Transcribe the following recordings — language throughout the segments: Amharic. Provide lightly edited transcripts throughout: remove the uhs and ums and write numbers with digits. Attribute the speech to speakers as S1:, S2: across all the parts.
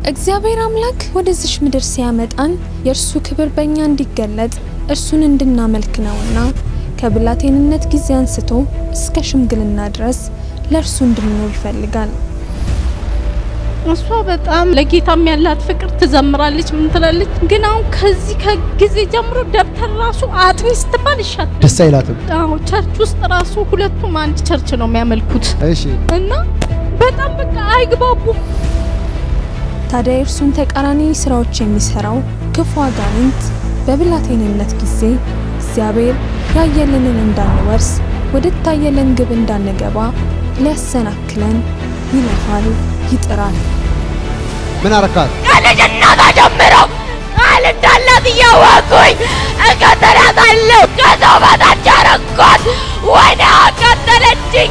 S1: እግዚአብሔር አምላክ ወደዚህ ምድር ሲያመጣን የእርሱ ክብር በእኛ እንዲገለጥ እርሱን እንድናመልክ ነውና ከብላቴንነት ጊዜ አንስቶ እስከ ሽምግልና ድረስ ለእርሱ እንድንኖር ይፈልጋል።
S2: እሷ በጣም ለጌታም ያላት ፍቅር ትዘምራለች ምን ትላለች ግን አሁን ከዚህ ከጊዜ ጀምሮ ደብተር ራሱ አጥቢ ስትባል ይሻት
S3: ደስ አይላትም።
S2: አዎ ቸርች ውስጥ ራሱ ሁለቱም አንድ ቸርች ነው የሚያመልኩት።
S3: እሺ
S2: እና በጣም በቃ አይግባቡም።
S1: ታዲያ እርሱን ተቃራኒ ስራዎች የሚሰራው ክፉ አጋንንት በብላቴንነት ጊዜ እግዚአብሔር ያየልንን እንዳንወርስ ወደ ታየለን ግብ እንዳንገባ ሊያሰናክለን ይለፋል ይጥራል።
S3: ምን አረካት?
S4: ከልጅነቷ ጀምሮ ቃል እንዳላት እያወቅኩኝ እከተላታለሁ። ከሰው በታች አረኳት፣ ወይኔ አቃጠለችኝ።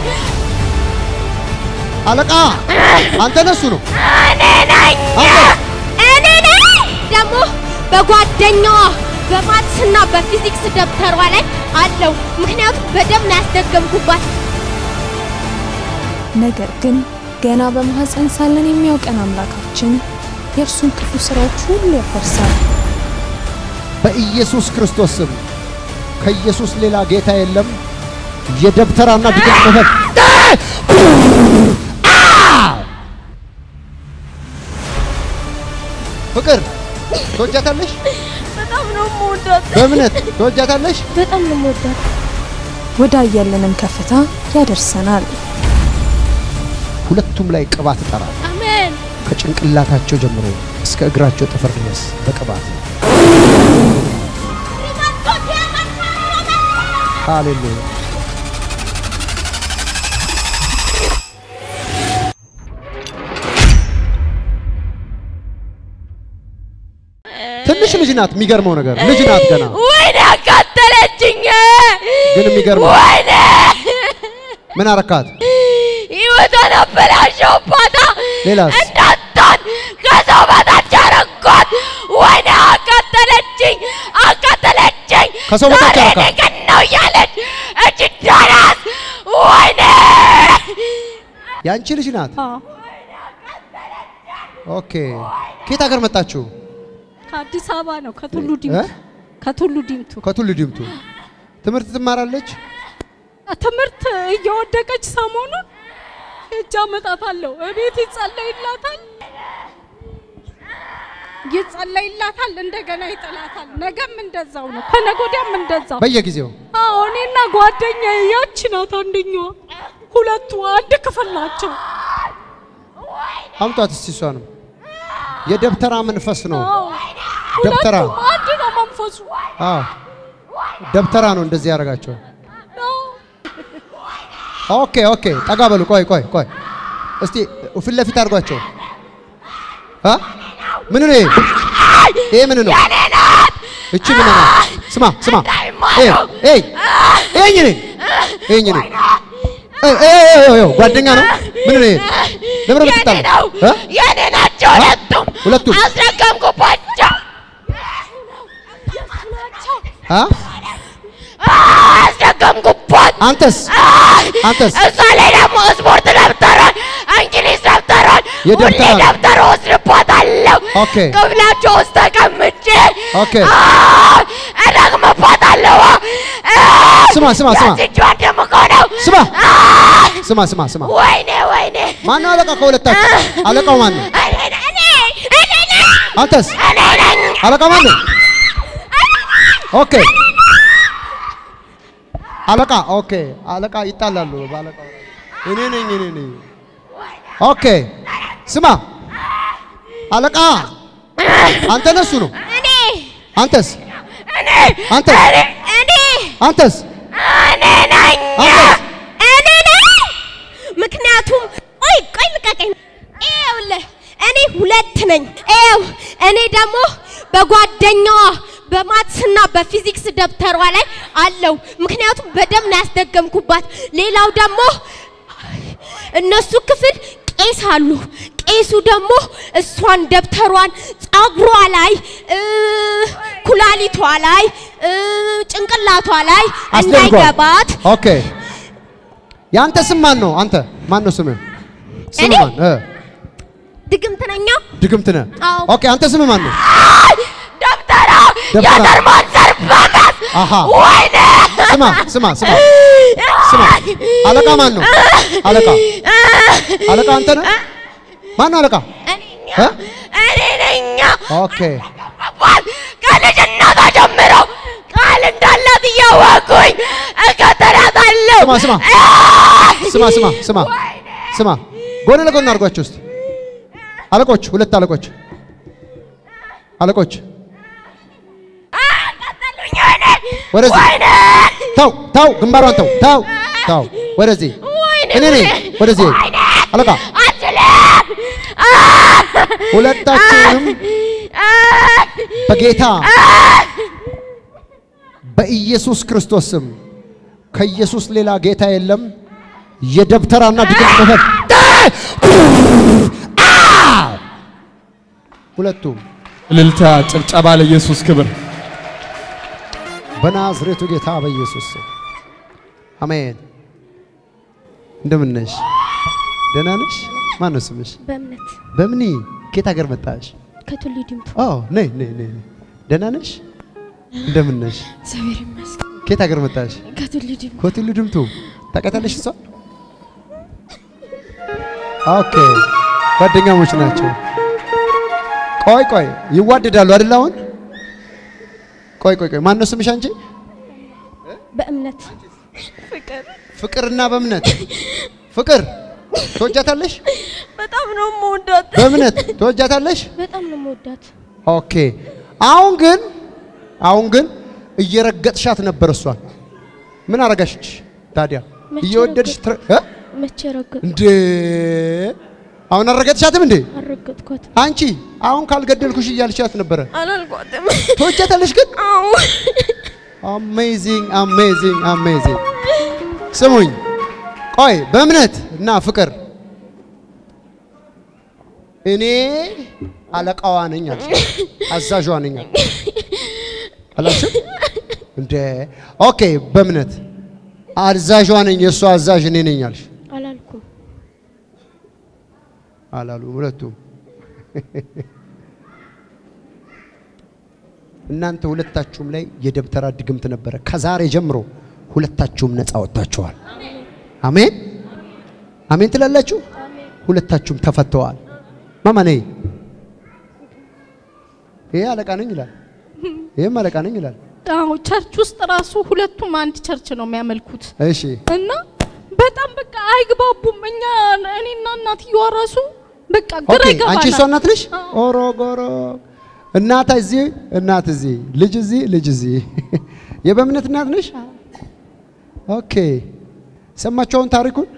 S3: አለቃ አንተ ነሱ ነው?
S4: እኔ ነኝ።
S5: ደግሞ በጓደኛዋ በማትስና በፊዚክስ ደብተሯ ላይ አለው ምክንያቱም በደም ነው ያስደገምኩባት።
S1: ነገር ግን ገና በማህፀን ሳለን የሚያውቀን አምላካችን የእርሱን ክፉ ስራዎች ሁሉ ያፈርሳል።
S3: በኢየሱስ ክርስቶስ ስም ከኢየሱስ ሌላ ጌታ የለም። የደብተራና ድግም መፈት ፍቅር ተወጃታለሽ?
S5: በጣም ነው የምወዳት።
S3: በእምነት ተወጃታለሽ?
S5: በጣም ነው የምወዳት።
S1: ወደ አየለንም ከፍታ ያደርሰናል።
S3: ሁለቱም ላይ ቅባት ይጠራል።
S5: አሜን።
S3: ከጭንቅላታቸው ጀምሮ እስከ እግራቸው ጥፍር ድረስ በቅባት ሃሌሉያ። ትንሽ ልጅ ናት። የሚገርመው ነገር ልጅ ናት ገና።
S4: ወይኔ አቃጠለችኝ።
S3: ግን የሚገርመው
S4: ወይኔ
S3: ምን አረካት?
S4: ህይወቷን አበላሸሁባት።
S3: ሌላስ?
S4: እንዳታን ከሰው በታች አረኳት። ወይኔ አቃጠለችኝ አቃጠለችኝ።
S3: ከሰው በታች አረካት?
S4: ዛሬ ነው እያለች እጅ ዳራስ። ወይኔ
S3: ያንቺ ልጅ ናት? ኦኬ። ከየት ሀገር መጣችሁ?
S2: ከአዲስ አበባ ነው ከቱሉ ዲምቱ። ከቱሉ ዲምቱ።
S3: ከቱሉ ዲምቱ። ትምህርት ትማራለች?
S2: ትምህርት እየወደቀች ሰሞኑን እጃ መጣታለሁ። እቤት ይጸለይላታል እንደገና ይጥላታል። ነገም እንደዛው ነው ከነጎዳም እንደዛው
S3: በየጊዜው።
S2: አዎ እኔና ጓደኛዬ ያቺ ናት አንደኛዋ። ሁለቱ አንድ ክፍል ናቸው።
S3: አምጧት እስቲ እሷንም። የደብተራ መንፈስ ነው።
S2: ደብተራ
S3: ደብተራ
S2: አንድ ነው መንፈሱ።
S3: አዎ ደብተራ ነው እንደዚህ ያደርጋቸው። ኦኬ ኦኬ ጠጋ በሉ። ቆይ እስቲ ፊት ለፊት አድርጓቸው። ምን ነው ይሄ? ምን ነው እቺ? ምን ነው? ስማ ጓደኛ ነው። ምን ነው ለምን ብትጣሉ?
S4: የኔ ናቸው ሁለቱም አስረከምኩባቸው። አስረከምኩባት።
S3: አንተስ
S4: እሷ ላይ ደግሞ ስፖርት ደብተሯን እንግሊዝ ደብተሯን ሁሌ ደብተር ወስድባታለሁ። ክፍላቸው ውስጥ ተቀምጬ እረግምባታለሁ።
S3: ስማ
S4: ወይኔ
S3: ማነው አለቃ ከሁለታችሁ? አለቃው ማን ነው? አንተስ? አለቃ ማን ነው? ኦኬ አለቃ ይጣላሉ ባለቃው። እኔ ነኝ። ኦኬ ስማ አለቃ አንተ ነሱ ነው? አንተስ?
S5: ምክንያቱም ቆይ ልቀቀኝ። እኔ ሁለት ነኝ። እኔ ደግሞ በጓደኛዋ በማትስና በፊዚክስ ደብተሯ ላይ አለው ምክንያቱም በደም ነው ያስደገምኩባት። ሌላው ደግሞ እነሱ ክፍል ቄስ አሉ። ቄሱ ደግሞ እሷን ደብተሯን ጸጉሯ ላይ ኩላሊቷ ላይ ጭንቅላቷ ላይ እንዳይገባት።
S3: ኦኬ ያንተ ስም ማን ነው? አንተ ማን ነው ስምህ?
S5: እኔ ድግምት ነኝ።
S3: ድግምት ነህ?
S5: አዎ።
S3: ኦኬ አንተ ስም ማን ነው?
S4: ደብተራ
S3: ደብተራ።
S4: የዘርማን ዘርባመስ
S3: አሃ
S4: ወይኔ
S3: ስማ አለቃ ማን ነው? አለቃ አንተ ነህ? ማን ነው አለቃ?
S4: እኔ ነኝ።
S3: ኦኬ
S4: ከልጅነቷ ጀምሮ ቃል እንዳላት እያወቅሁኝ እከተላታለሁ።
S3: ስማ ጎን ለጎን አድርጓቸው እስቲ አለቆች፣ ሁለት አለቆች
S4: ቀጠሉኝ።
S3: ወደዚህ ተው ግንባሯን ተው ወደዚህ እኔ ነኝ ወደዚህ አለቃ ሁለታችሁንም በጌታ በኢየሱስ ክርስቶስ ስም ከኢየሱስ ሌላ ጌታ የለም። የደብተራና ድግምት መፈት ሁለቱም
S6: እልልታ ጭብጨባ ለኢየሱስ ክብር
S3: በናዝሬቱ ጌታ በኢየሱስ ስም አሜን። እንደምን ነሽ? ደህና ነሽ? ማን ነው ስምሽ? በምኒ ከየት ሀገር መጣሽ?
S5: ከቱሉ ዲምቱ።
S3: ነይ ደህና ነሽ? እንደምን ነሽ?
S5: እግዚአብሔር ይመስገን።
S3: ከየት ሀገር መጣሽ? ከቱሉ ዲምቱ። ታውቃታለሽ እሷ? ኦኬ ጓደኛሞች ናቸው። ቆይ ይዋደዳሉ አይደል? አሁን ቆይ ማን ነው ስምሽ አንቺ?
S5: በእምነት
S3: ፍቅርና በእምነት ፍቅር ትወጃታለሽ?
S5: በጣም ነው የምወዳት።
S3: በእምነት ትወጃታለሽ?
S5: በጣም ነው የምወዳት።
S3: ኦኬ አሁን ግን እየረገጥሻት ነበር እሷን። ምን አረጋሽ ታዲያ? እየወደድሽ
S5: መቼ ረገጥ
S3: እንዴ? አሁን አረገጥሻትም እንዴ?
S5: አረገጥኳት።
S3: አንቺ አሁን ካልገደልኩሽ እያልሻት ነበር።
S5: አላልኳትም።
S3: ትወጃታለሽ ግን?
S5: አዎ።
S3: አሜዚንግ ስሙኝ፣ ቆይ በእምነት እና ፍቅር እኔ አለቃዋ ነኝ አልሽ፣ አዛዧ ነኝ አላልሽ እንዴ? ኦኬ በእምነት አዛዧ ነኝ፣ የሷ አዛዥ እኔ ነኝ አልሽ።
S5: አላልኩም።
S3: አላሉ ሁለቱም። እናንተ ሁለታችሁም ላይ የደብተራ ድግምት ነበረ። ከዛሬ ጀምሮ ሁለታችሁም ነፃ ወጣችኋል። አሜን ትላላችሁ። ሁለታችሁም ተፈተዋል። ማማ ነይ። ይሄ አለቃ ነኝ ይላል፣ ይሄም አለቃ ነኝ ይላል።
S2: ቸርች ውስጥ ራሱ ሁለቱም አንድ ቸርች ነው የሚያመልኩት።
S3: እሺ
S2: እና በጣም በቃ አይግባቡም። እኔና እናትየዋ ራሱ በቃ ግራ ይገባናል።
S3: አንቺ እሷ እናት ነሽ? ኦሮጎሮ እናት እዚህ እናት እዚህ ልጅ እዚህ የበእምነት እናት ነሽ? ኦኬ ሰማቸውን ታሪኩን?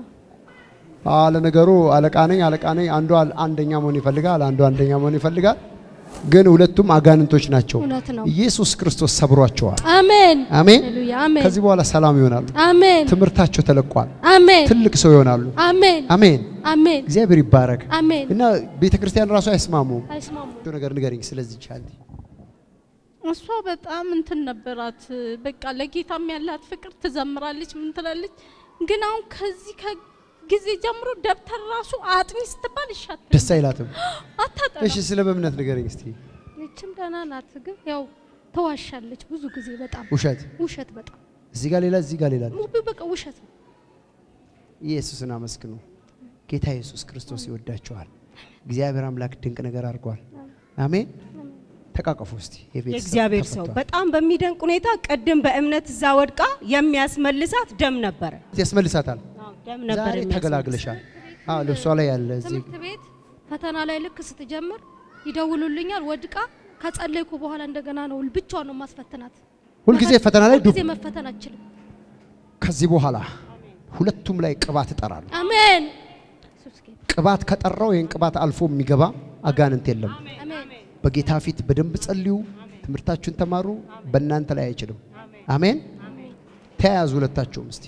S3: ለነገሩ አለቃ ነኝ አንዱ አንደኛ መሆን ይፈልጋል፣ አንዱ አንደኛ መሆን ይፈልጋል። ግን ሁለቱም አጋንንቶች ናቸው። ኢየሱስ ክርስቶስ ሰብሯቸዋል። አሜን። ከዚህ በኋላ ሰላም ይሆናሉ። ትምህርታቸው ተለቋል። ትልቅ ሰው ይሆናሉ። አሜን። እግዚአብሔር ይባረክ። እና ቤተክርስቲያን ራሱ አይስማሙም። ነገር ንገሪኝ ስለዚህ ቻል።
S2: እሷ በጣም እንትን ነበራት። በቃ ለጌታም ያላት ፍቅር ትዘምራለች፣ ምን ትላለች። ግን አሁን ከዚህ ጊዜ ጀምሮ ደብተር ራሱ አጥኒ ስትባል ይሻት
S3: ደስ አይላትም።
S2: አታጣም።
S3: እሺ ስለ በእምነት ንገረኝ እስቲ።
S5: እቺም ደህና ናት፣ ግን ያው ተዋሻለች ብዙ ጊዜ። በጣም ውሸት በጣም
S3: እዚህ ጋር ሌላ
S5: በቃ ውሸት ነው።
S3: ኢየሱስን አመስግኑ። ጌታ ኢየሱስ ክርስቶስ ይወዳቸዋል። እግዚአብሔር አምላክ ድንቅ ነገር አድርጓል። አሜን። ተቃቀፉ እስቲ።
S7: የእግዚአብሔር ሰው በጣም በሚደንቅ ሁኔታ ቀደም በእምነት እዛ ወድቃ የሚያስመልሳት ደም ነበር።
S3: ያስመልሳታል።
S7: ደም ነበር።
S3: ዛሬ ተገላግለሻል። ልብሷ ላይ ያለ እዚህ
S5: ትምህርት ቤት ፈተና ላይ ልክ ስትጀምር ይደውሉልኛል። ወድቃ ከጸለይኩ በኋላ እንደገና ነው ብቻዋን ነው ማስፈተናት።
S3: ሁሉ ጊዜ ፈተና ላይ
S5: ዱብ መፈተን አትችልም።
S3: ከዚህ በኋላ ሁለቱም ላይ ቅባት እጠራለሁ።
S5: አሜን።
S3: ቅባት ከጠራው ይሄን ቅባት አልፎ የሚገባ አጋንንት የለም። በጌታ ፊት በደንብ ጸልዩ። ትምህርታችሁን ተማሩ። በእናንተ ላይ አይችልም። አሜን። ተያዙ ሁለታችሁም እስቲ።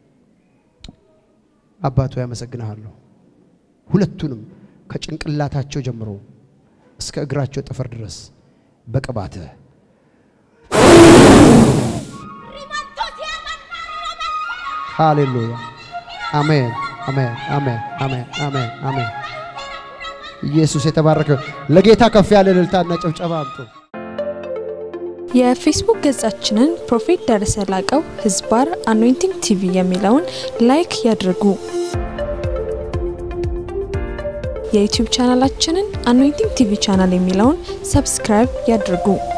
S3: አባቱ ያመሰግናለሁ። ሁለቱንም ከጭንቅላታቸው ጀምሮ እስከ እግራቸው ጥፍር ድረስ በቅባት ሃሌሉያ። አሜን። ኢየሱስ የተባረከ ለጌታ ከፍ ያለ እልልታና ጭብጨባ አምጡ።
S1: የፌስቡክ ገጻችንን ፕሮፌት ደረሰ ላቀው ህዝባር አኖይንቲንግ ቲቪ የሚለውን ላይክ ያድርጉ። የዩቲዩብ ቻናላችንን አኖይንቲንግ ቲቪ ቻናል የሚለውን ሰብስክራይብ ያድርጉ።